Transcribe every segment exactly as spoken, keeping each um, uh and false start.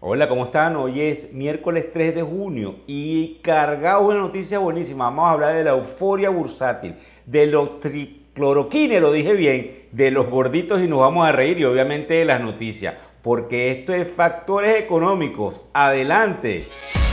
Hola, ¿cómo están? Hoy es miércoles tres de junio y cargado de noticias buenísimas. Vamos a hablar de la euforia bursátil, de los tricloroquines, lo dije bien, de los gorditos y nos vamos a reír y obviamente de las noticias, porque esto es factores económicos. ¡Adelante!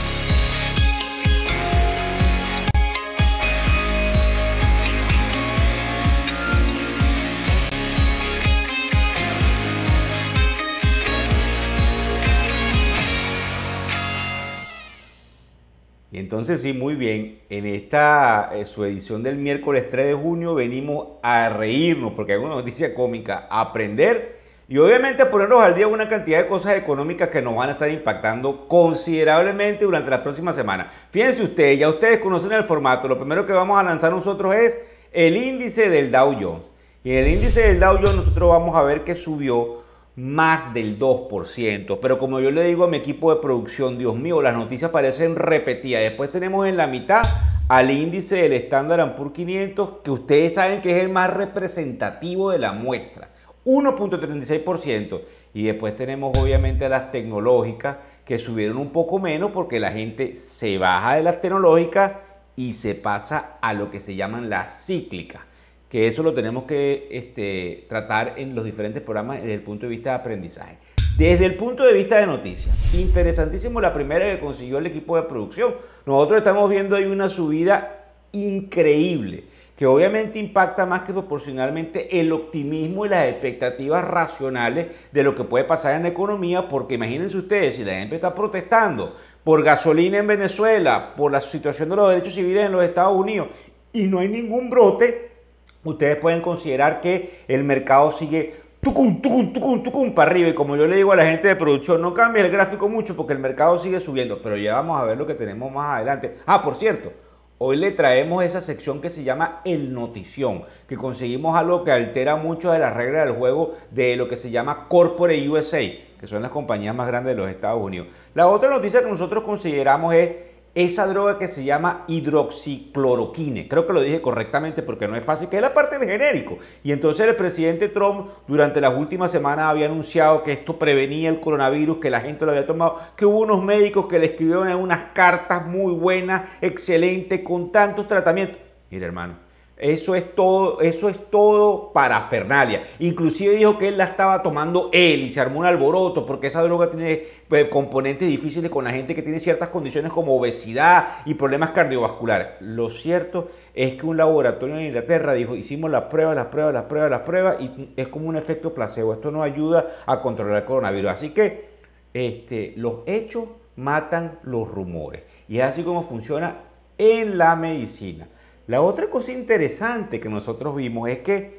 Y entonces sí, muy bien, en esta eh, su edición del miércoles tres de junio venimos a reírnos porque hay una noticia cómica, a aprender y obviamente a ponernos al día una cantidad de cosas económicas que nos van a estar impactando considerablemente durante las próximas semanas. Fíjense ustedes, ya ustedes conocen el formato, lo primero que vamos a lanzar nosotros es el índice del Dow Jones. Y en el índice del Dow Jones nosotros vamos a ver que subió más del dos por ciento, pero como yo le digo a mi equipo de producción, Dios mío, las noticias parecen repetidas. Después tenemos en la mitad al índice del Standard and Poor's quinientos, que ustedes saben que es el más representativo de la muestra, uno punto treinta y seis por ciento, y después tenemos obviamente a las tecnológicas que subieron un poco menos porque la gente se baja de las tecnológicas y se pasa a lo que se llaman las cíclicas, que eso lo tenemos que este, tratar en los diferentes programas desde el punto de vista de aprendizaje. Desde el punto de vista de noticias, interesantísimo la primera que consiguió el equipo de producción. Nosotros estamos viendo ahí una subida increíble, que obviamente impacta más que proporcionalmente el optimismo y las expectativas racionales de lo que puede pasar en la economía, porque imagínense ustedes, si la gente está protestando por gasolina en Venezuela, por la situación de los derechos civiles en los Estados Unidos, y no hay ningún brote, ustedes pueden considerar que el mercado sigue tucum, tucum, tucum, tucum para arriba. Y como yo le digo a la gente de producción, no cambie el gráfico mucho porque el mercado sigue subiendo. Pero ya vamos a ver lo que tenemos más adelante. Ah, por cierto, hoy le traemos esa sección que se llama El Notición, que conseguimos algo que altera mucho de las reglas del juego de lo que se llama Corporate U S A, que son las compañías más grandes de los Estados Unidos. La otra noticia que nosotros consideramos es esa droga que se llama hidroxicloroquine. Creo que lo dije correctamente porque no es fácil, que es la parte del genérico. Y entonces el presidente Trump durante las últimas semanas había anunciado que esto prevenía el coronavirus, que la gente lo había tomado, que hubo unos médicos que le escribieron unas cartas muy buenas, excelentes, con tantos tratamientos. Mira, hermano, eso es todo, eso es todo parafernalia. Inclusive dijo que él la estaba tomando él y se armó un alboroto porque esa droga tiene pues, componentes difíciles con la gente que tiene ciertas condiciones como obesidad y problemas cardiovasculares. Lo cierto es que un laboratorio en Inglaterra dijo, hicimos las pruebas, las pruebas, las pruebas, las pruebas y es como un efecto placebo. Esto nos ayuda a controlar el coronavirus. Así que este, los hechos matan los rumores. Y es así como funciona en la medicina. La otra cosa interesante que nosotros vimos es que,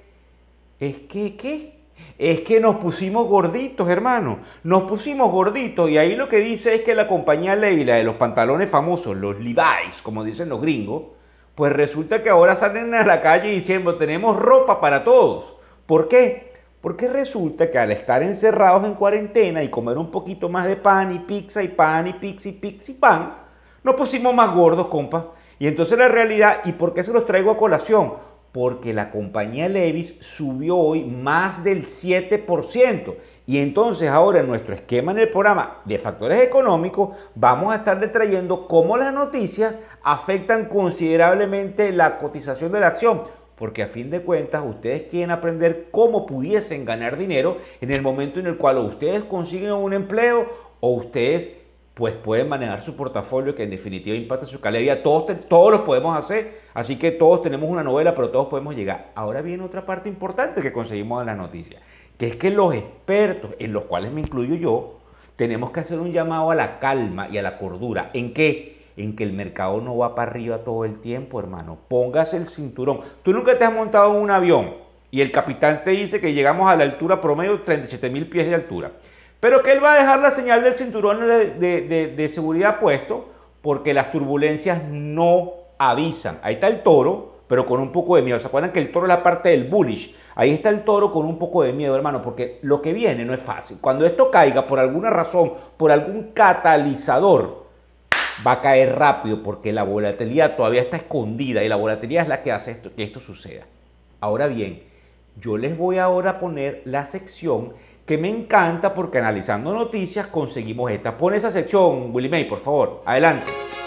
es que, ¿qué? Es que nos pusimos gorditos, hermano. Nos pusimos gorditos y ahí lo que dice es que la compañía Levi, la de los pantalones famosos, los Levi's, como dicen los gringos, pues resulta que ahora salen a la calle diciendo, tenemos ropa para todos. ¿Por qué? Porque resulta que al estar encerrados en cuarentena y comer un poquito más de pan y pizza y pan y pizza y pizza y pan, nos pusimos más gordos, compa. Y entonces la realidad, ¿y por qué se los traigo a colación? Porque la compañía Levi's subió hoy más del siete por ciento. Y entonces ahora en nuestro esquema en el programa de factores económicos vamos a estarle trayendo cómo las noticias afectan considerablemente la cotización de la acción. Porque a fin de cuentas ustedes quieren aprender cómo pudiesen ganar dinero en el momento en el cual o ustedes consiguen un empleo o ustedes pues pueden manejar su portafolio que en definitiva impacta su calidad de vida. Todos, todos los podemos hacer, así que todos tenemos una novela, pero todos podemos llegar. Ahora viene otra parte importante que conseguimos en las noticias, que es que los expertos, en los cuales me incluyo yo, tenemos que hacer un llamado a la calma y a la cordura. ¿En qué? En que el mercado no va para arriba todo el tiempo, hermano. Póngase el cinturón. Tú nunca te has montado en un avión y el capitán te dice que llegamos a la altura promedio de treinta y siete mil pies de altura. Pero que él va a dejar la señal del cinturón de, de, de, de seguridad puesto porque las turbulencias no avisan. Ahí está el toro, pero con un poco de miedo. ¿Se acuerdan que el toro es la parte del bullish? Ahí está el toro con un poco de miedo, hermano, porque lo que viene no es fácil. Cuando esto caiga por alguna razón, por algún catalizador, va a caer rápido porque la volatilidad todavía está escondida y la volatilidad es la que hace esto, que esto suceda. Ahora bien, yo les voy ahora a poner la sección que me encanta porque analizando noticias conseguimos esta. Pon esa sección, Willy May, por favor. Adelante.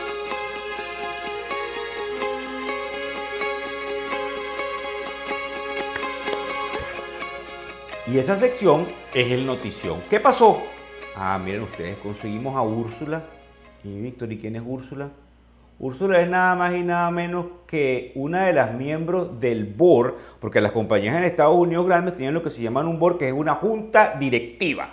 Y esa sección es el notición. ¿Qué pasó? Ah, miren ustedes, conseguimos a Úrsula. Y Víctor, ¿y quién es Úrsula? Úrsula es nada más y nada menos que una de las miembros del board, porque las compañías en Estados Unidos grandes tienen lo que se llaman un board, que es una junta directiva.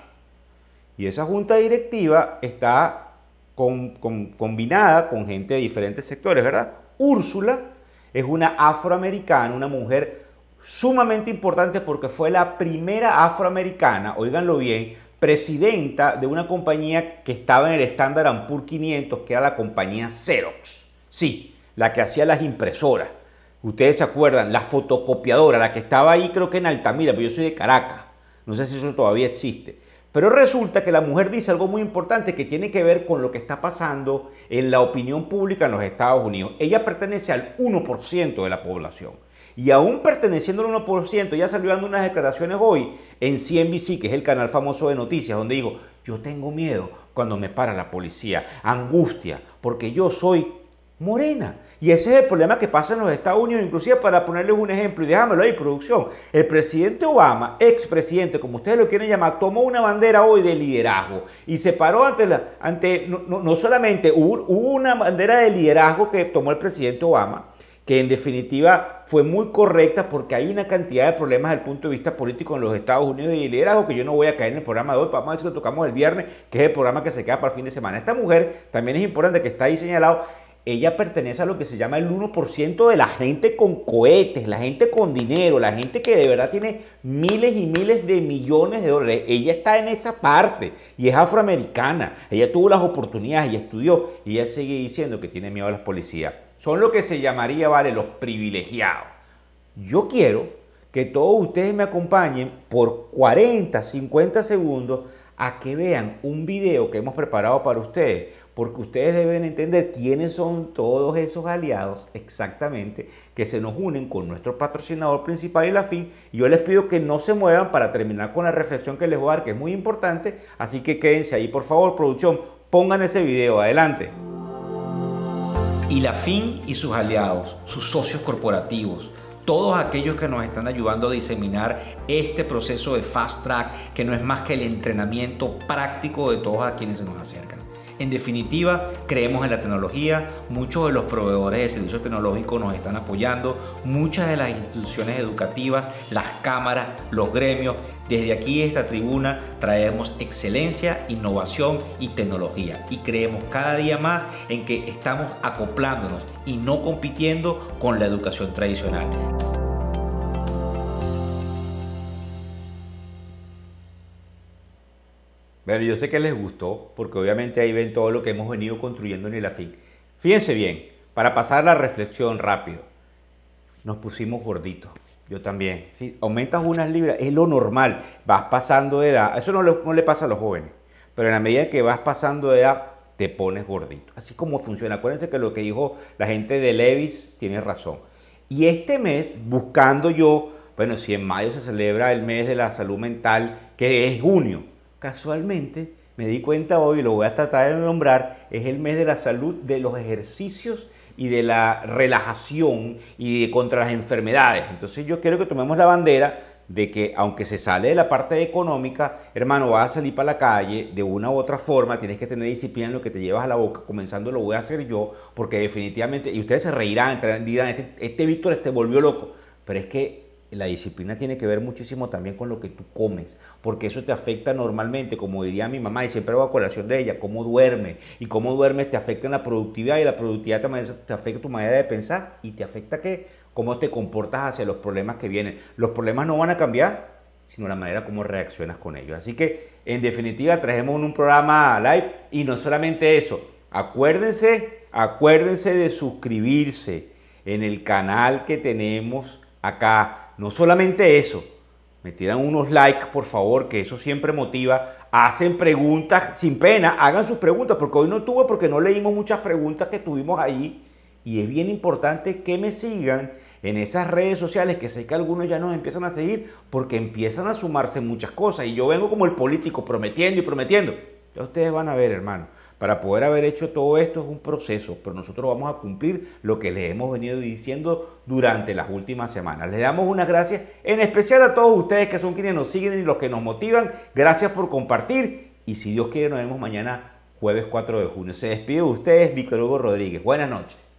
Y esa junta directiva está con, con, combinada con gente de diferentes sectores, ¿verdad? Úrsula es una afroamericana, una mujer sumamente importante porque fue la primera afroamericana, óiganlo bien, presidenta de una compañía que estaba en el Standard and Poor's quinientos, que era la compañía Xerox. Sí, la que hacía las impresoras. Ustedes se acuerdan, la fotocopiadora, la que estaba ahí creo que en Altamira, pero yo soy de Caracas. No sé si eso todavía existe. Pero resulta que la mujer dice algo muy importante que tiene que ver con lo que está pasando en la opinión pública en los Estados Unidos. Ella pertenece al uno por ciento de la población. Y aún perteneciendo al uno por ciento, ya salió dando unas declaraciones hoy en C N B C, que es el canal famoso de noticias, donde digo, yo tengo miedo cuando me para la policía, angustia, porque yo soy morena. Y ese es el problema que pasa en los Estados Unidos, inclusive para ponerles un ejemplo, y déjamelo ahí, producción. El presidente Obama, expresidente, como ustedes lo quieren llamar, tomó una bandera hoy de liderazgo y se paró ante, la, ante no, no, no solamente, hubo, hubo una bandera de liderazgo que tomó el presidente Obama, que en definitiva fue muy correcta porque hay una cantidad de problemas desde el punto de vista político en los Estados Unidos y liderazgo que yo no voy a caer en el programa de hoy, vamos a ver si lo tocamos el viernes, que es el programa que se queda para el fin de semana. Esta mujer, también es importante que está ahí señalado, ella pertenece a lo que se llama el uno por ciento de la gente con cohetes, la gente con dinero, la gente que de verdad tiene miles y miles de millones de dólares. Ella está en esa parte y es afroamericana, ella tuvo las oportunidades y estudió y ella sigue diciendo que tiene miedo a las policías. Son lo que se llamaría, vale, los privilegiados. Yo quiero que todos ustedes me acompañen por cuarenta, cincuenta segundos a que vean un video que hemos preparado para ustedes, porque ustedes deben entender quiénes son todos esos aliados exactamente que se nos unen con nuestro patrocinador principal y la F I N. Y yo les pido que no se muevan para terminar con la reflexión que les voy a dar, que es muy importante, así que quédense ahí, por favor, producción, pongan ese video, adelante. Y la F I N y sus aliados, sus socios corporativos, todos aquellos que nos están ayudando a diseminar este proceso de Fast Track, que no es más que el entrenamiento práctico de todos a quienes se nos acercan. En definitiva, creemos en la tecnología, muchos de los proveedores de servicios tecnológicos nos están apoyando, muchas de las instituciones educativas, las cámaras, los gremios. Desde aquí, esta tribuna, traemos excelencia, innovación y tecnología. Y creemos cada día más en que estamos acoplándonos y no compitiendo con la educación tradicional. Bueno, yo sé que les gustó, porque obviamente ahí ven todo lo que hemos venido construyendo en el A F I N. Fíjense bien, para pasar la reflexión rápido, nos pusimos gorditos. Yo también. ¿Sí? Aumentas unas libras, es lo normal. Vas pasando de edad. Eso no le, no le pasa a los jóvenes. Pero en la medida que vas pasando de edad, te pones gordito. Así como funciona. Acuérdense que lo que dijo la gente de Levi's tiene razón. Y este mes, buscando yo, bueno, si en mayo se celebra el mes de la salud mental, que es junio, casualmente me di cuenta hoy, lo voy a tratar de nombrar, es el mes de la salud de los ejercicios y de la relajación y de contra las enfermedades. Entonces yo quiero que tomemos la bandera de que aunque se sale de la parte económica, hermano, vas a salir para la calle de una u otra forma, tienes que tener disciplina en lo que te llevas a la boca, comenzando lo voy a hacer yo, porque definitivamente, y ustedes se reirán, dirán, este, este Víctor este volvió loco, pero es que la disciplina tiene que ver muchísimo también con lo que tú comes, porque eso te afecta normalmente, como diría mi mamá, y siempre hago a colación de ella, cómo duermes, y cómo duermes te afecta en la productividad, y la productividad también te afecta tu manera de pensar, y te afecta ¿qué? Cómo te comportas hacia los problemas que vienen. Los problemas no van a cambiar, sino la manera como reaccionas con ellos. Así que, en definitiva, traemos un programa live, y no solamente eso, acuérdense, acuérdense de suscribirse en el canal que tenemos acá. No solamente eso, me tiran unos likes, por favor, que eso siempre motiva. Hacen preguntas sin pena, hagan sus preguntas, porque hoy no tuve, porque no leímos muchas preguntas que tuvimos ahí. Y es bien importante que me sigan en esas redes sociales, que sé que algunos ya nos empiezan a seguir porque empiezan a sumarse muchas cosas. Y yo vengo como el político prometiendo y prometiendo. Ya ustedes van a ver, hermano. Para poder haber hecho todo esto es un proceso, pero nosotros vamos a cumplir lo que les hemos venido diciendo durante las últimas semanas. Les damos unas gracias, en especial a todos ustedes que son quienes nos siguen y los que nos motivan. Gracias por compartir y si Dios quiere nos vemos mañana jueves cuatro de junio. Se despide de ustedes Víctor Hugo Rodríguez. Buenas noches.